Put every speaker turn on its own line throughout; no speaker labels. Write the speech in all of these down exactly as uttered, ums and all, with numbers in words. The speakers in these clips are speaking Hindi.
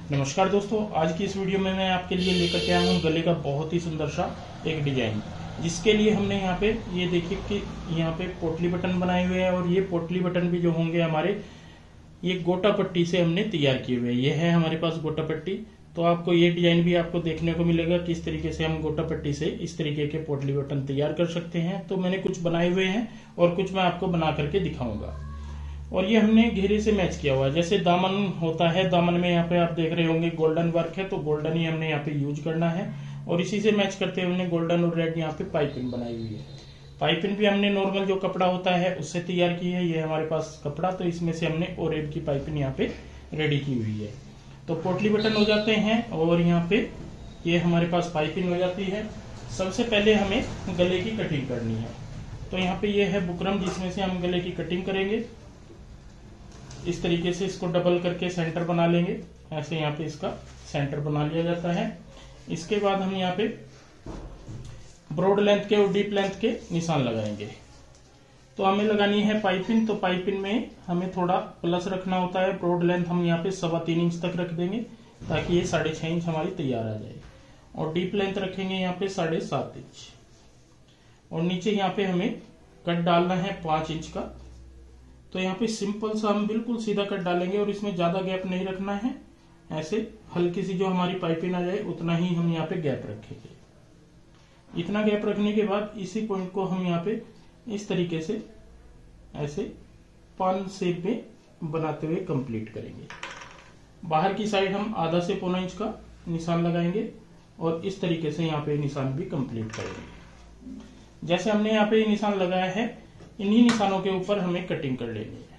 नमस्कार दोस्तों, आज की इस वीडियो में मैं आपके लिए लेकर के आया हूँ गले का बहुत ही सुंदर सा एक डिजाइन, जिसके लिए हमने यहाँ पे ये देखिए कि यहाँ पे पोटली बटन बनाए हुए हैं और ये पोटली बटन भी जो होंगे हमारे ये गोटा पट्टी से हमने तैयार किए हुए हैं। ये है हमारे पास गोटा पट्टी। तो आपको ये डिजाइन भी आपको देखने को मिलेगा किस तरीके से हम गोटा पट्टी से इस तरीके के पोटली बटन तैयार कर सकते हैं। तो मैंने कुछ बनाए हुए हैं और कुछ मैं आपको बना करके दिखाऊंगा। और ये हमने घेरे से मैच किया हुआ है। जैसे दामन होता है, दामन में यहाँ पे आप देख रहे होंगे गोल्डन वर्क है, तो गोल्डन ही हमने यहाँ पे यूज करना है। और इसी से मैच करते हुए हमने गोल्डन और रेड यहाँ पे पाइपिंग बनाई हुई है। पाइपिंग भी हमने नॉर्मल जो कपड़ा होता है उससे तैयार की है। ये हमारे पास कपड़ा, तो इसमें से हमने ओरेब की पाइपिंग यहाँ पे रेडी की हुई है। तो पोटली बटन हो जाते हैं और यहाँ पे ये हमारे पास पाइपिंग हो जाती है। सबसे पहले हमें गले की कटिंग करनी है। तो यहाँ पे ये है बुकरम, जिसमें से हम गले की कटिंग करेंगे। इस तरीके से इसको डबल करके सेंटर बना लेंगे। ऐसे यहाँ पे इसका सेंटर बना लिया जाता है। इसके बाद हम यहाँ पे ब्रॉड लेंथ के और डीप लेंथ के निशान लगाएंगे। तो हमें लगानी है पाइपिंग। तो पाइपिंग में हमें थोड़ा प्लस रखना होता है। ब्रॉड लेंथ हम यहाँ पे सवा तीन इंच तक रख देंगे ताकि ये साढ़े छह इंच हमारी तैयार आ जाए। और डीप लेंथ रखेंगे यहाँ पे साढ़े सात इंच। और नीचे यहाँ पे हमें कट डालना है पांच इंच का। तो यहाँ पे सिंपल सा हम बिल्कुल सीधा कट डालेंगे और इसमें ज्यादा गैप नहीं रखना है। ऐसे हल्की सी जो हमारी पाइपिंग आ जाए उतना ही हम यहाँ पे गैप रखेंगे। इतना गैप रखने के बाद इसी पॉइंट को हम यहाँ पे इस तरीके से ऐसे पान शेप में बनाते हुए कंप्लीट करेंगे। बाहर की साइड हम आधा से पौना इंच का निशान लगाएंगे और इस तरीके से यहाँ पे निशान भी कंप्लीट करेंगे। जैसे हमने यहाँ पे निशान लगाया है, इन्हीं निशानों के ऊपर हमें कटिंग कर लेनी है।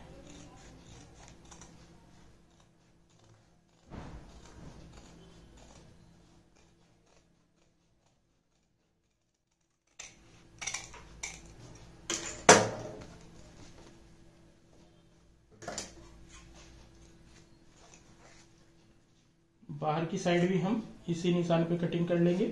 बाहर की साइड भी हम इसी निशान पे कटिंग कर लेंगे।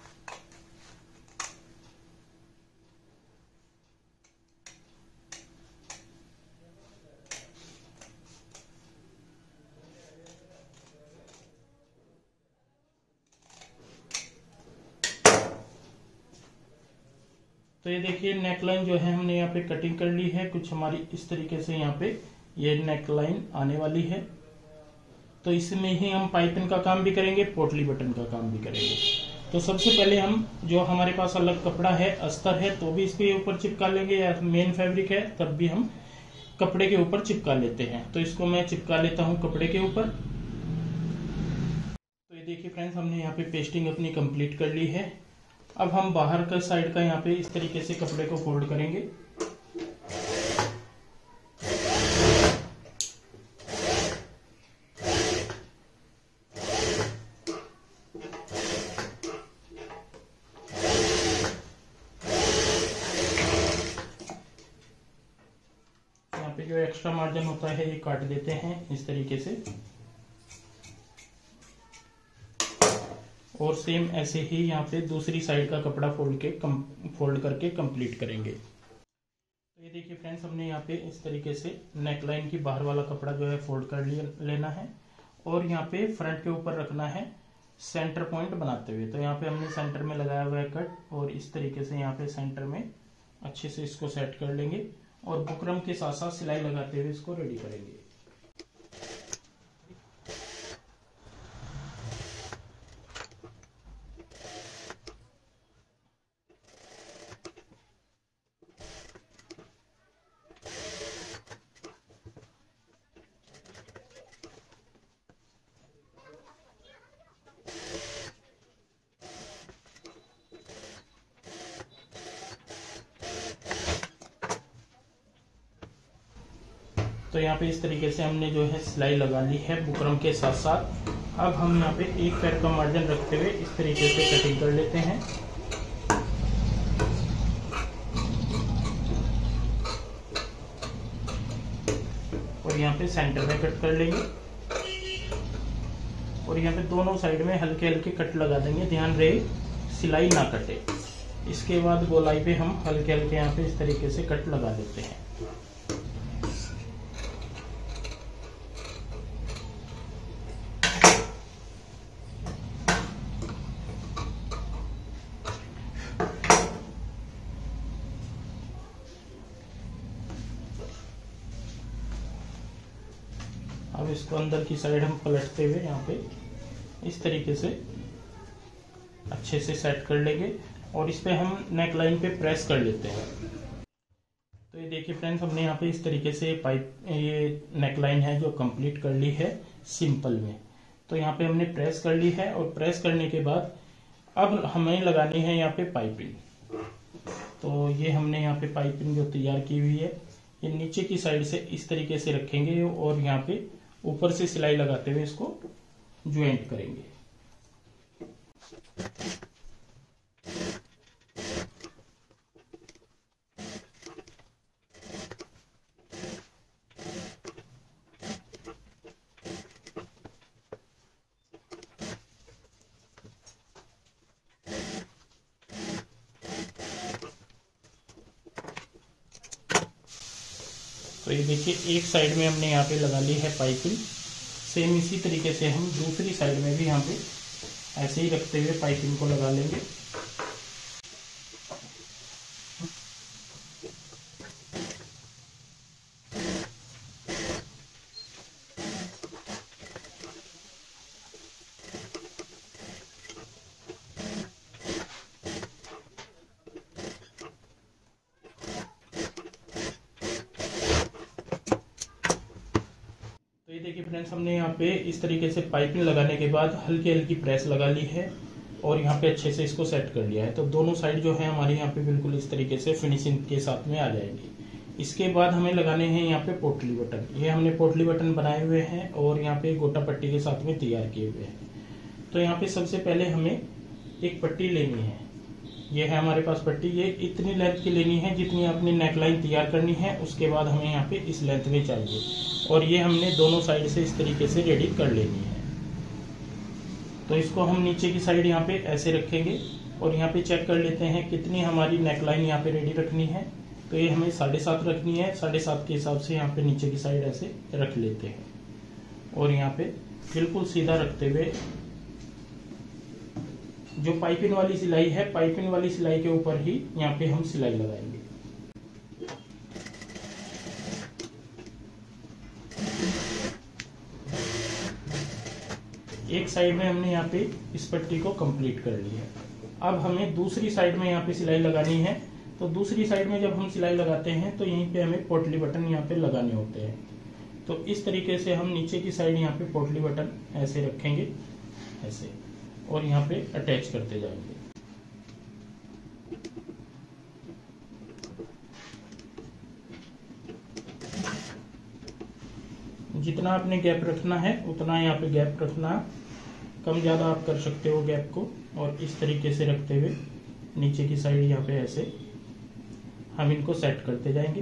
तो ये देखिए नेकलाइन जो है हमने यहाँ पे कटिंग कर ली है। कुछ हमारी इस तरीके से यहाँ पे ये नेकलाइन आने वाली है। तो इसमें ही हम पाइपिंग का काम भी करेंगे, पोटली बटन का काम भी करेंगे। तो सबसे पहले हम जो हमारे पास अलग कपड़ा है, अस्तर है, तो भी इसके ऊपर चिपका लेंगे, या मेन फैब्रिक है तब भी हम कपड़े के ऊपर चिपका लेते हैं। तो इसको मैं चिपका लेता हूँ कपड़े के ऊपर। तो ये देखिए फ्रेंड्स, हमने यहाँ पे पेस्टिंग अपनी कंप्लीट कर ली है। अब हम बाहर का साइड का यहाँ पे इस तरीके से कपड़े को फोल्ड करेंगे। यहाँ पे जो एक्स्ट्रा मार्जिन होता है ये काट देते हैं इस तरीके से। और सेम ऐसे ही यहाँ पे दूसरी साइड का कपड़ा फोल्ड के कम फोल्ड करके कंप्लीट करेंगे। तो ये देखिए फ्रेंड्स, हमने यहाँ पे इस तरीके से नेकलाइन की बाहर वाला कपड़ा जो है फोल्ड कर लेना है और यहाँ पे फ्रंट के ऊपर रखना है सेंटर पॉइंट बनाते हुए। तो यहाँ पे हमने सेंटर में लगाया हुआ है कट, और इस तरीके से यहाँ पे सेंटर में अच्छे से इसको सेट कर लेंगे और बुकरम के साथ साथ सिलाई लगाते हुए इसको रेडी करेंगे। तो यहाँ पे इस तरीके से हमने जो है सिलाई लगा ली है बुकरम के साथ साथ। अब हम यहाँ पे एक पैर का मार्जिन रखते हुए इस तरीके से कटिंग कर लेते हैं। और यहाँ पे सेंटर में कट कर लेंगे और यहाँ पे दोनों साइड में हल्के हल्के कट लगा देंगे। ध्यान रहे सिलाई ना कटे। इसके बाद गोलाई पे हम हल्के हल्के यहाँ पे इस तरीके से कट लगा देते हैं। अब इसको अंदर की साइड हम पलटते हुए यहाँ पे इस तरीके से अच्छे से सेट कर लेंगे और इस पे हम नेक लाइन पे प्रेस कर लेते हैं। तो ये देखिए फ्रेंड्स, हमने यहाँ पे इस तरीके से पाइप ये नेक लाइन है जो कंप्लीट कर ली है सिंपल में। तो यहाँ पे हमने प्रेस कर ली है और प्रेस करने के बाद अब हमें लगानी है यहाँ पे पाइपिंग। तो ये हमने यहाँ पे पाइपिंग जो तैयार की हुई है ये नीचे की साइड से इस तरीके से रखेंगे और यहाँ पे ऊपर से सिलाई लगाते हुए इसको ज्वाइंट करेंगे। तो ये देखिए एक साइड में हमने यहाँ पे लगा ली है पाइपिंग। सेम इसी तरीके से हम दूसरी साइड में भी यहाँ पे ऐसे ही रखते हुए पाइपिंग को लगा लेंगे। तो ये देखिए फ्रेंड्स, हमने यहाँ पे इस तरीके से पाइपिंग लगाने के बाद हल्की हल्की प्रेस लगा ली है और यहाँ पे अच्छे से इसको सेट कर लिया है। तो दोनों साइड जो है हमारे यहाँ पे बिल्कुल इस तरीके से फिनिशिंग के साथ में आ जाएगी। इसके बाद हमें लगाने हैं यहाँ पे पोटली बटन। ये हमने पोटली बटन बनाए हुए हैं और यहाँ पे गोटा पट्टी के साथ में तैयार किए हुए हैं। तो यहाँ पे सबसे पहले हमें एक पट्टी लेनी है। ये है हमारे पास पट्टी। ये इतनी लेंथ की लेनी है जितनी अपनी नेकलाइन तैयार करनी है। उसके बाद हमें यहाँ पे इस लेंथ में चाहिए और ये हमने दोनों साइड से इस तरीके से रेडी कर लेनी है। तो इसको हम नीचे की साइड यहाँ पे ऐसे रखेंगे और यहाँ पे चेक कर लेते हैं कितनी हमारी नेकलाइन यहाँ पे रेडी रखनी है। तो ये हमें साढ़े सात रखनी है। साढ़े सात के हिसाब से यहाँ पे नीचे की साइड ऐसे रख लेते हैं और यहाँ पे बिल्कुल सीधा रखते हुए जो पाइपिंग वाली सिलाई है, पाइपिंग वाली सिलाई के ऊपर ही यहाँ पे हम सिलाई लगाएंगे। एक साइड में हमने यहाँ पे इस पट्टी को कंप्लीट कर लिया है। अब हमें दूसरी साइड में यहाँ पे सिलाई लगानी है। तो दूसरी साइड में जब हम सिलाई लगाते हैं तो यहीं पे हमें पोटली बटन यहाँ पे लगाने होते हैं। तो इस तरीके से हम नीचे की साइड यहाँ पे पोटली बटन ऐसे रखेंगे ऐसे और यहाँ पे अटैच करते जाएंगे। जितना आपने गैप रखना है उतना यहाँ पे गैप रखना, कम ज़्यादा आप कर सकते हो गैप को। और इस तरीके से रखते हुए नीचे की साइड यहाँ पे ऐसे हम इनको सेट करते जाएंगे।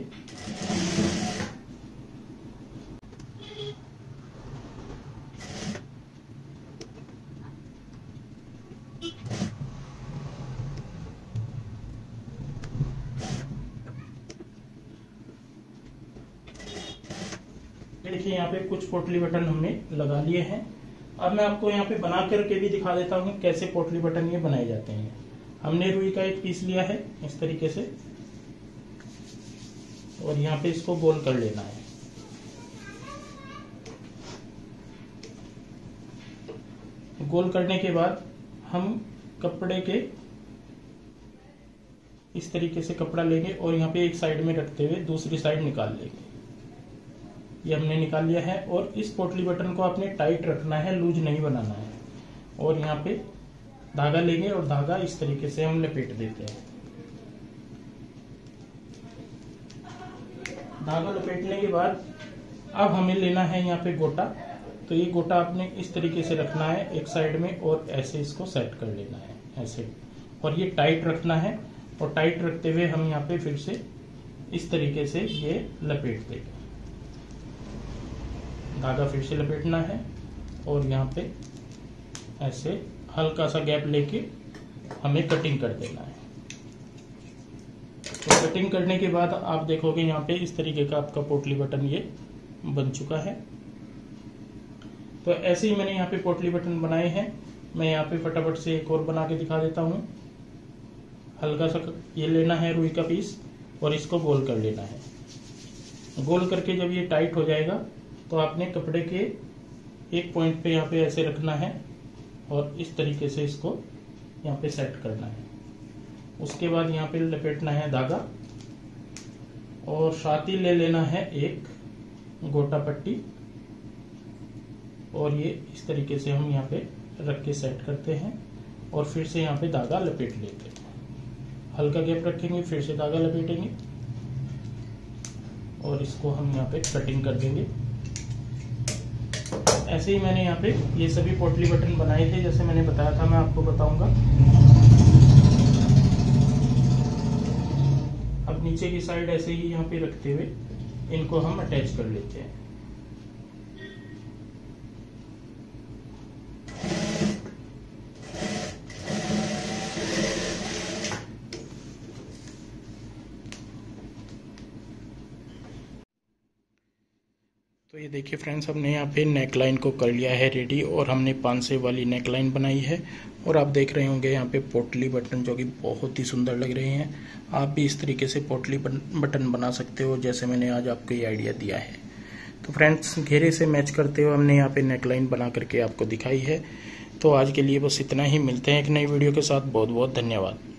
देखिए यहाँ पे कुछ पोटली बटन हमने लगा लिए हैं। अब मैं आपको यहाँ पे बना करके भी दिखा देता हूँ कैसे पोटली बटन ये बनाए जाते हैं। हमने रुई का एक पीस लिया है इस तरीके से और यहाँ पे इसको गोल कर लेना है। गोल करने के बाद हम कपड़े के इस तरीके से कपड़ा लेंगे और यहाँ पे एक साइड में रखते हुए दूसरी साइड निकाल लेंगे। ये हमने निकाल लिया है और इस पोटली बटन को आपने टाइट रखना है, लूज नहीं बनाना है। और यहाँ पे धागा लेंगे और धागा इस तरीके से हम लपेट देते हैं। धागा लपेटने के बाद अब हमें लेना है यहाँ पे गोटा। तो ये गोटा आपने इस तरीके से रखना है एक साइड में और ऐसे इसको सेट कर लेना है ऐसे, और ये टाइट रखना है। और टाइट रखते हुए हम यहाँ पे फिर से इस तरीके से ये लपेट देंगे। धागा फिर से लपेटना है और यहाँ पे ऐसे हल्का सा गैप लेके हमें कटिंग कर देना है। तो कटिंग करने के बाद आप देखोगे यहाँ पे इस तरीके का आपका पोटली बटन ये बन चुका है। तो ऐसे ही मैंने यहाँ पे पोटली बटन बनाए हैं। मैं यहाँ पे फटाफट से एक और बना के दिखा देता हूँ। हल्का सा ये लेना है रुई का पीस और इसको गोल कर लेना है। गोल करके जब ये टाइट हो जाएगा तो आपने कपड़े के एक पॉइंट पे यहाँ पे ऐसे रखना है और इस तरीके से इसको यहाँ पे सेट करना है। उसके बाद यहाँ पे लपेटना है धागा और साथ ही ले लेना है एक गोटा पट्टी और ये इस तरीके से हम यहाँ पे रख के सेट करते हैं और फिर से यहाँ पे धागा लपेट लेते हैं। हल्का गैप रखेंगे, फिर से धागा लपेटेंगे और इसको हम यहाँ पे कटिंग कर देंगे। ऐसे ही मैंने यहाँ पे ये सभी पोटली बटन बनाए थे, जैसे मैंने बताया था, मैं आपको बताऊंगा। अब नीचे की साइड ऐसे ही यहाँ पे रखते हुए इनको हम अटैच कर लेते हैं। तो ये देखिए फ्रेंड्स, हमने यहाँ पे नेक लाइन को कर लिया है रेडी और हमने पांसे वाली नेक लाइन बनाई है और आप देख रहे होंगे यहाँ पे पोटली बटन जो कि बहुत ही सुंदर लग रहे हैं। आप भी इस तरीके से पोटली बटन बना सकते हो जैसे मैंने आज आपको ये आइडिया दिया है। तो फ्रेंड्स, घेरे से मैच करते हुए हमने यहाँ पे नेक लाइन बना करके आपको दिखाई है। तो आज के लिए बस इतना ही, मिलते हैं एक नई वीडियो के साथ। बहुत बहुत धन्यवाद।